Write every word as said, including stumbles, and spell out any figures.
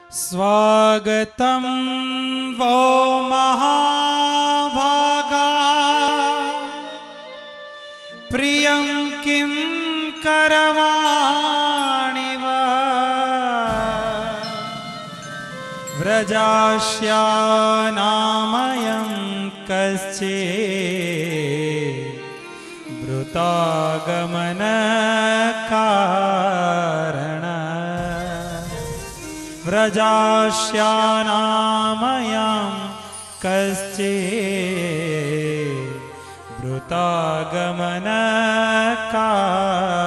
स्वागतं वो महाभागा प्रियं किं करवाणि वा व्रजास्यानामयं कश्चित् वृतागमनकारण व्रजास्यानामयं कश्चित् वृतागमनकारण।